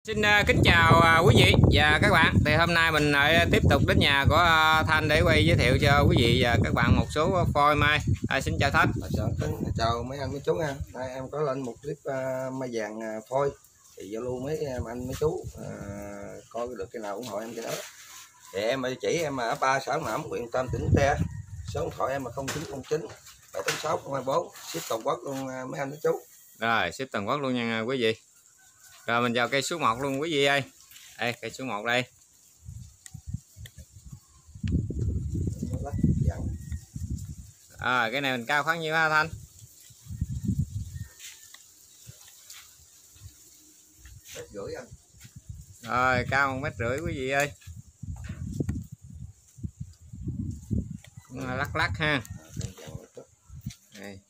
Xin kính chào quý vị và các bạn. Thì hôm nay mình lại tiếp tục đến nhà của Thanh để quay giới thiệu cho quý vị và các bạn một số phôi mai. Xin chào Thanh. Chào mấy anh mấy chú nha. Đây em có lên một clip mai vàng phôi thì giao lưu mấy anh mấy chú coi được cái nào ủng hộ em cái đó. Thì em chỉ em ở 3 xã Nẵm, huyện Tam Tỉnh Tre. Số điện thoại em là 0909 786 024, ship toàn quốc luôn mấy anh mấy chú. Rồi ship toàn quốc luôn nha quý vị. Rồi mình vào cây số 1 luôn quý vị ơi. Đây cây số 1 đây. Cái này mình cao khoảng nhiêu ha Thanh? Rưỡi anh. Rồi cao 1,5 m quý vị ơi. Cũng lắc lắc ha. Đây.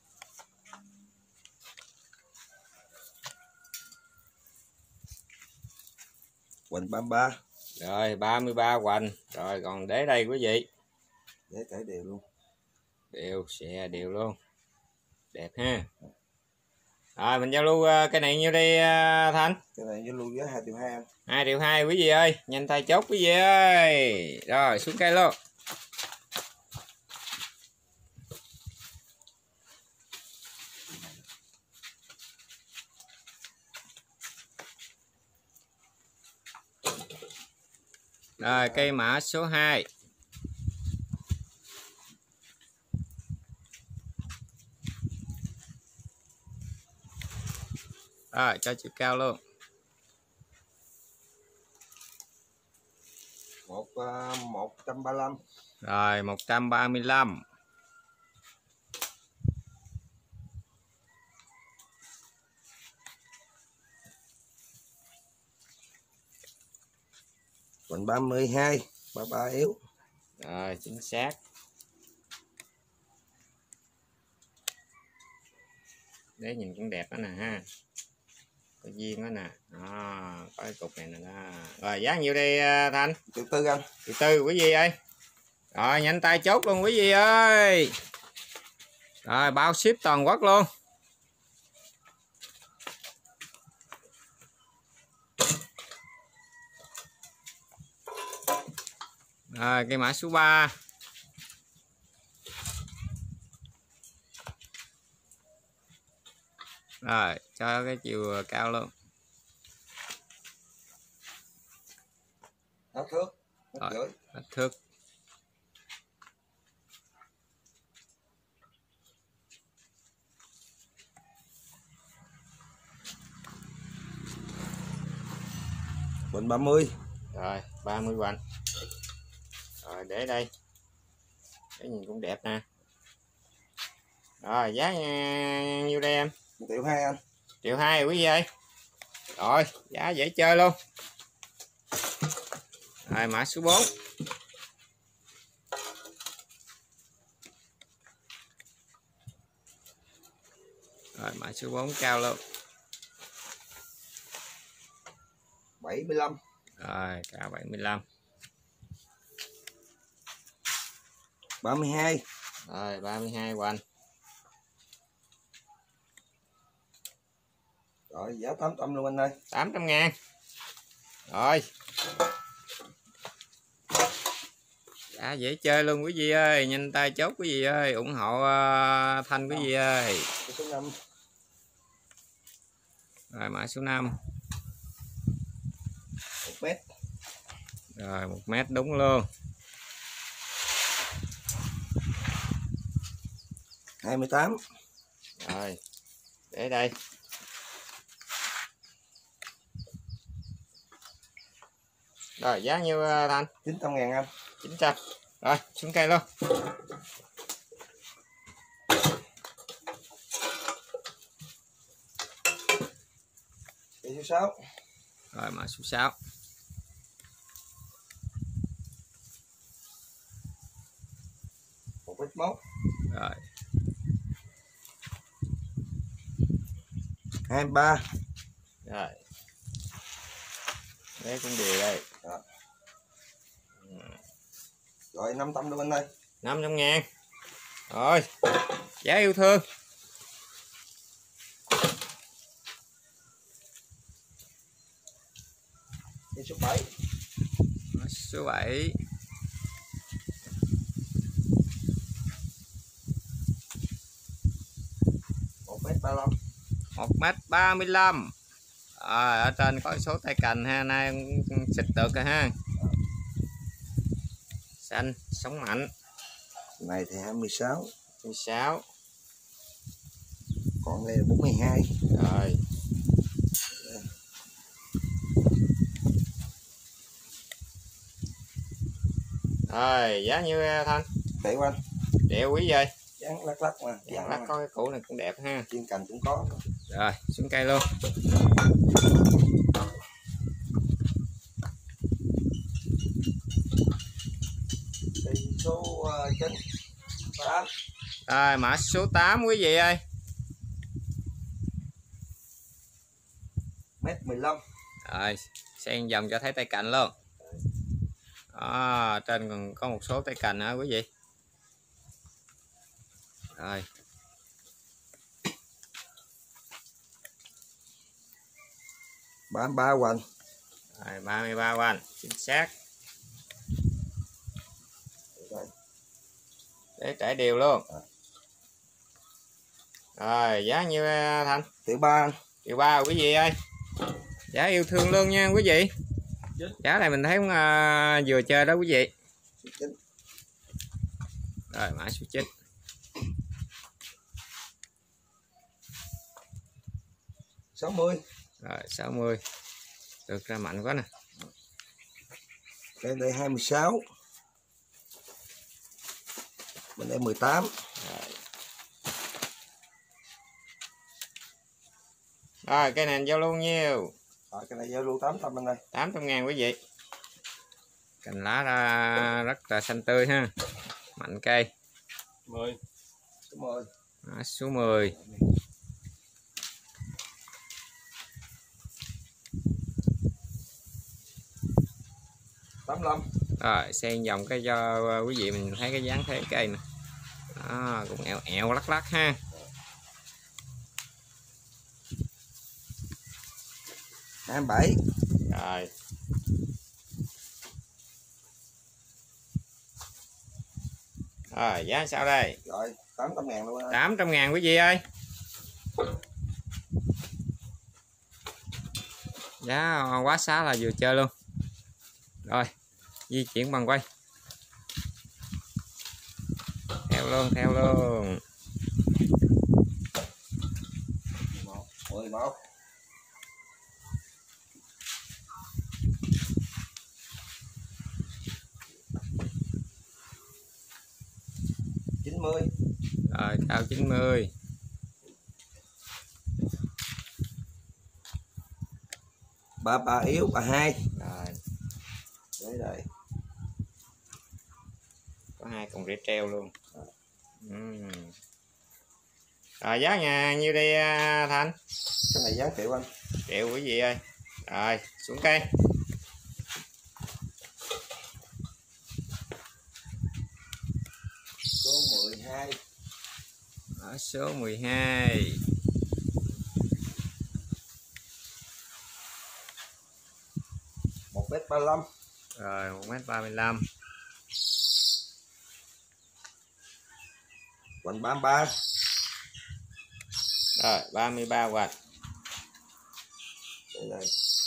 Hoành 33. Rồi 33 hoành. Rồi còn để đây quý vị. Để trải đều luôn. Đều xè đều luôn. Đẹp ha. Rồi mình giao lưu cái này nhiêu đây Thanh? Cái này giao lưu với 2,2 triệu anh. 2,2 triệu quý vị ơi, nhanh tay chốt quý vị ơi. Rồi xuống cây luôn. Rồi cây mã số 2. Rồi cho chiều cao luôn. 135. Rồi 135. Hoành 32, 33 yếu. Rồi chính xác. Đấy nhìn cũng đẹp đó nè ha. Có duyên đó nè. Có cái cục này nè đó. Rồi giá nhiêu đây Thanh? 1,4 triệu anh. 1,4 triệu quý vị ơi. Rồi nhanh tay chốt luôn quý vị ơi. Rồi bao ship toàn quốc luôn. Rồi cây mã số 3. Rồi cho cái chiều cao luôn. Hết thước. Rồi, hết thước. Hoành 30. Rồi 30 hoành. Rồi để đây. Cái nhìn cũng đẹp nè. Rồi giá nhiêu đây em? 1,2 triệu anh. 1,2 triệu quý vị ơi. Rồi giá dễ chơi luôn. Rồi mã số 4. Rồi mã số 4 cao luôn. 75. Rồi cao 75. 32. Rồi 32 hoành. Rồi giá 800 luôn anh ơi. 800.000. Rồi. Giá dễ chơi luôn quý vị ơi, nhanh tay chốt quý vị ơi, ủng hộ Thanh quý vị ơi. Số 5. Rồi mã số 5. 1 mét. Rồi 1 mét đúng luôn. 28. Rồi để đây. Rồi giá nhiêu Thanh? 900.000 anh. 900. Rồi xuống cây luôn. Cây số 6. Rồi mã số 6. 1,1 m. Rồi 23. rồi. Đấy cũng đều đây. Rồi 500 luôn anh ơi. 500.000. Rồi giá yêu thương. Cái số 7. Mã số 7. 1m35. 1m35. Ở trên có số tay cành ha, nay xịt được rồi ha. Xanh, sống mạnh. Này thì 26. 26. Còn đây là 42. Rồi. Rồi, giá nhiêu Thanh? Để quanh. Triệu quý vậy? Dán lắc lắc mà. Dán lắc có cái củ này cũng đẹp ha. Chuyên cành cũng có. Rồi, xuống cây luôn. Cây số 9. 8. Rồi, mã số 8 quý vị ơi. 1m15. Rồi, xen vòng cho thấy tay cạnh luôn. Đó, trên còn có một số tay cành nữa quý vị. Rồi. Bán 3 hoành. Rồi, 33 hoành, chính xác. Để trải đều luôn. Rồi, giá nhiêu Thanh? 1.3. 1.3 quý vị ơi. Giá yêu thương luôn nha quý vị. Giá này mình thấy vừa chơi đó quý vị. Rồi, mã số 9. 60. Rồi, 60. Được ra mạnh quá nè. Bên đây 26. Bên đây 18. Rồi, cây này giao luôn nhiêu? Rồi, cái này giao lưu 800 bên đây. 800.000 quý vị. Cành lá ra rất là xanh tươi ha. Mạnh cây. 10. Số 10. Mã số 10. Rồi, xen vòng cái cho quý vị mình thấy cái dáng thế cây nè. Đó, cũng ẹo ẹo lắc lắc ha. Hai 27. Rồi. Rồi, giá sao đây? Rồi, 800.000 luôn. 800.000 quý vị ơi. Giá quá xá là vừa chơi luôn. Rồi, di chuyển bằng quay. Theo luôn, theo luôn. 11. 90. Rồi, cao 90. 33 yếu 32. Rồi, Đấy đây. có hai con rễ treo luôn. Rồi, giá nhà nhiêu đây Thanh? Cái này giá triệu anh. Triệu quý vị ơi. Rồi, xuống cây. Số 12. Ở số 12. 1m35. Rồi, 1m35. Hoành 33. Rồi, 33 hoạch. Đây đây.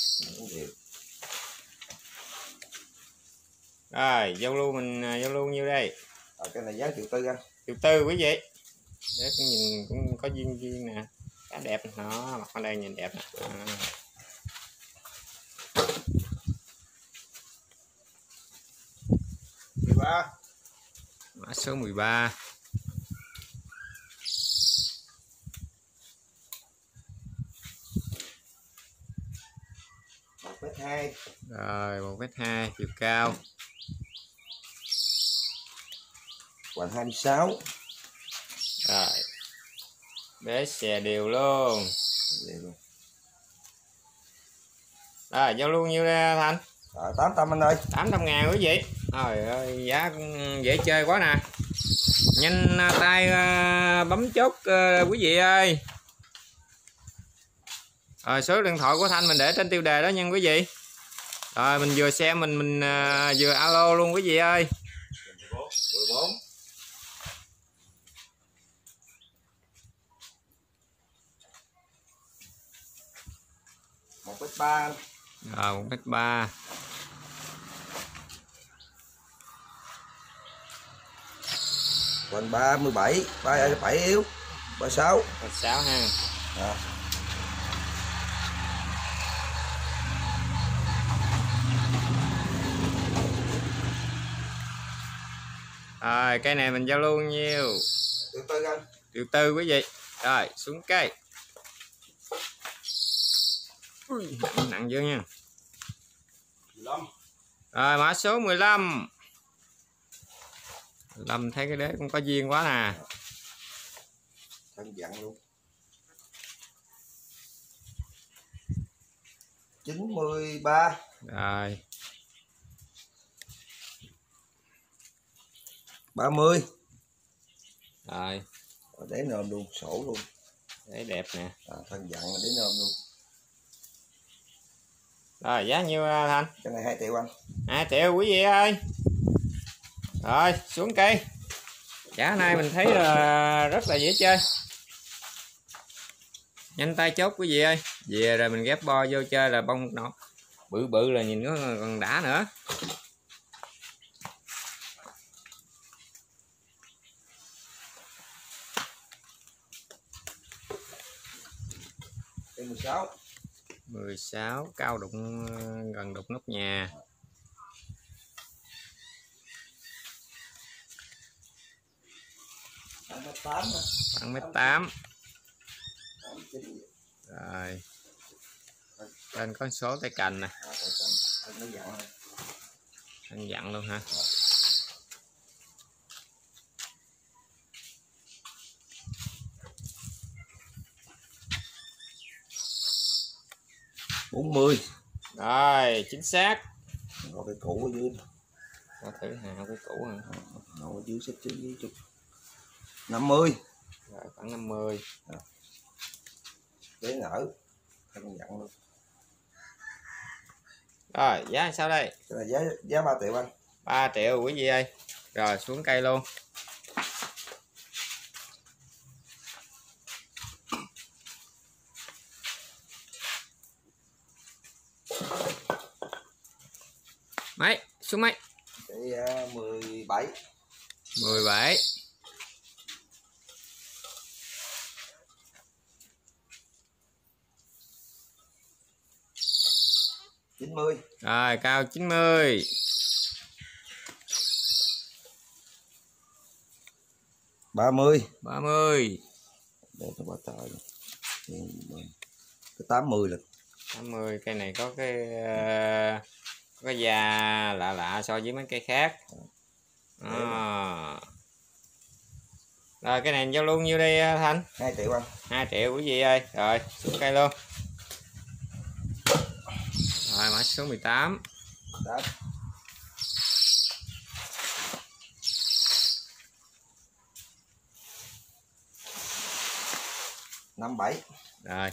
Rồi, giao lưu mình giao lưu nhiêu đây? Cái này giá 1.400.000 anh. 1.400.000 quý vị. Để cũng nhìn cũng có duyên duyên nè. Cá đẹp nó mặt ở đây nhìn đẹp nè. Mã số 13. Rồi, 1m2 chiều cao. Hoành 26. Rồi. Bế xè đều luôn. Rồi, giao lưu nhiêu ra Thanh? 800 anh ơi. 800.000 quý vị. Trời ơi, giá dễ chơi quá nè. Nhanh tay bấm chốt quý vị ơi. Rồi, số điện thoại của Thanh mình để trên tiêu đề đó nha quý vị. Rồi mình vừa xem mình vừa alo luôn quý vị ơi. 14. 1,3. Rồi 1,3. Còn 37, 37 yếu. 36. 36 ha. À. Rồi cây này mình giao luôn nhiêu? Từ từ anh. Triệu tư quý vị. Rồi xuống cây. Ui, nặng dữ nha. 15. Rồi mã số 15. 15 thấy cái đế cũng có duyên quá nè. Thân dặn luôn. 93. Rồi 30. rồi Để nôm luôn, sổ luôn. đế đẹp nè. Thân dặn để nôm luôn. Rồi giá nhiêu Thanh? Cái này 2 triệu anh. 2 triệu quý vị ơi. Rồi xuống cây. Giá nay mình thấy là rất là dễ chơi. Nhanh tay chốt quý vị ơi. Về rồi mình ghép bo vô chơi là bông nó bự bự là nhìn nó còn đã nữa. Cái 16. 16 cao đụng gần đụng nóc nhà. Khoảng 1,8 m. Rồi trên có số tay cành nè. Anh dặn luôn hả? $40. Rồi chính xác. Ngồi cái cũ ở dưới. Có thử hào cái cũ hả? Ngồi ở dưới xếp trên dưới chút. 50. Rồi khoảng 50. Để nở. Thân dặn luôn. Rồi giá sao đây? Cái này giá 3 triệu anh. 3 triệu quý vị ơi. Rồi xuống cây luôn. Mấy xuống mấy? Cái 17. 17. $90. Rồi cao 90. 30. 30. Để cho bà trời. Cái 80 là 80. Cây này có cái da lạ lạ so với mấy cây khác. Rồi cái này giao luôn nhiêu đi Thanh? 2 triệu anh. 2 triệu quý vị ơi. Rồi xuống cây luôn. Rồi mã số 18. Đó. 57. Rồi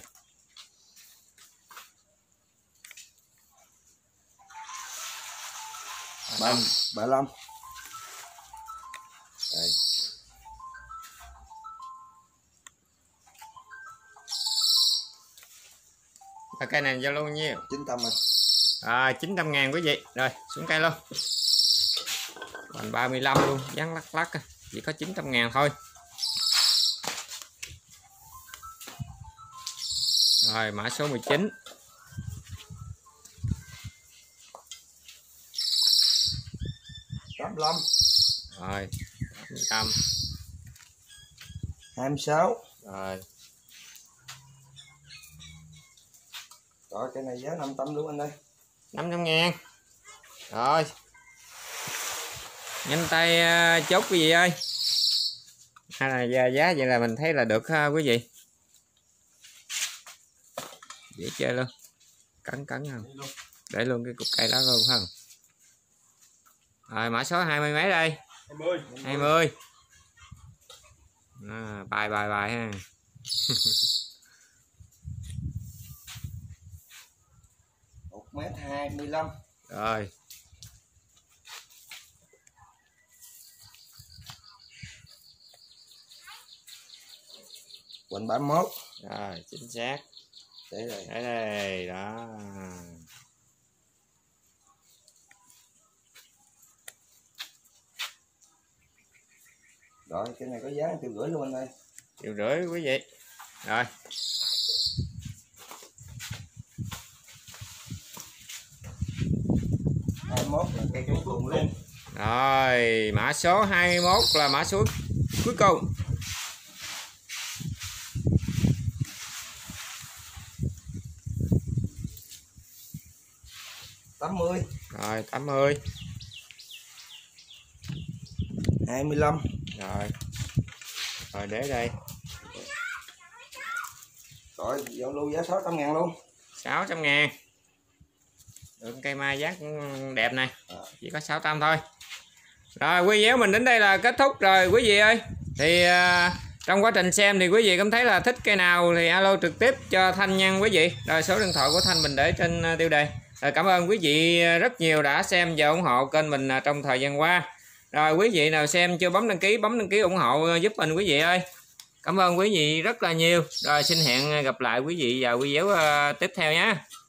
35. Đây. Rồi cây này giao luôn nhiêu? 900 anh. 900.000 quý vị. Rồi xuống cây luôn. Còn 35 luôn, dán lắc lắc chỉ có 900.000 thôi. Rồi mã số 19. 85. Rồi 85. 26. Rồi Rồi cái này giá 500 luôn anh ơi. 500.000. Rồi nhanh tay chốt quý vị ơi. Hay là giá vậy là mình thấy là được ha quý vị. Dễ chơi luôn. Cắn không? Để luôn cái cục cây đó luôn không? Rồi mã số 20 mấy đây? 20. 20. Bài ha. 1,25 m. Rồi. Quỳnh 31. Rồi, chính xác. Để đây. Để đây, đó. Rồi, cái này có giá 1,5 triệu luôn anh ơi. 1,5 triệu quý vị. Rồi. Là cây cuối cùng luôn. Rồi, mã số 21 là mã số cuối cùng. Rồi, 80. 25. Rồi. Rồi để đây. Rồi, giao lưu giá 600.000 luôn. 600.000. Được cây mai giá cũng đẹp này. Chỉ có 600 thôi. Rồi quý vị mình đến đây là kết thúc rồi quý vị ơi. Thì trong quá trình xem thì quý vị cảm thấy là thích cây nào thì alo trực tiếp cho Thanh nha quý vị. Rồi số điện thoại của Thanh mình để trên tiêu đề. Rồi cảm ơn quý vị rất nhiều đã xem và ủng hộ kênh mình trong thời gian qua. Rồi quý vị nào xem chưa bấm đăng ký ủng hộ giúp mình quý vị ơi. Cảm ơn quý vị rất là nhiều. Rồi xin hẹn gặp lại quý vị vào video tiếp theo nhé.